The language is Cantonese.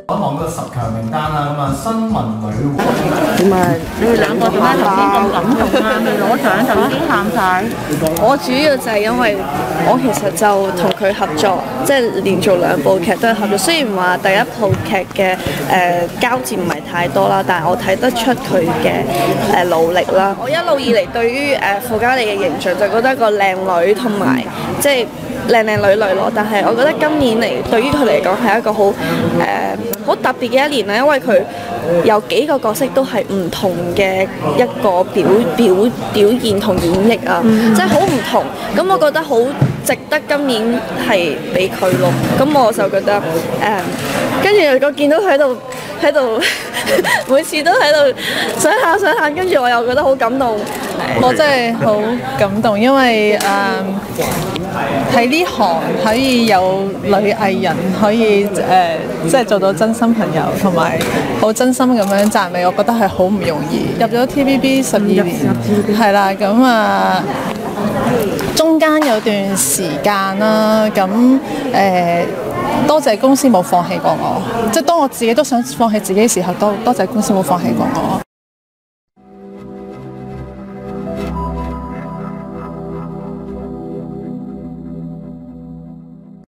講講個10強名單啦，咁啊新聞女王點啊？ 你哋兩個點解頭先咁感動啊？未攞獎就已經喊晒。 我主要就係因為我其實就同佢合作，即係連續2部劇都係合作。雖然話第一部劇嘅交戰唔係太多啦，但係我睇得出佢嘅努力啦。我一路以嚟對於傅嘉莉嘅形象就覺得一個靚女同埋即係靚女咯。但係我覺得今年嚟對於佢嚟講係一個好特別嘅一年啦，因為佢有幾個角色都係唔同嘅一個表現同演繹啊，即係好唔同。咁我覺得好值得今年係俾佢咯。咁我就覺得跟住我見到佢喺度每次都喺度想喊，跟住我又覺得好感動。 我真係好感動，因為喺呢行可以有女藝人可以即係做到真心朋友，同埋好真心咁樣讚美，我覺得係好唔容易。入咗 TVB 12年，係啦，咁中間有段時間啦，咁多謝公司冇放棄過我，即係當我自己都想放棄自己嘅時候，多謝公司冇放棄過我。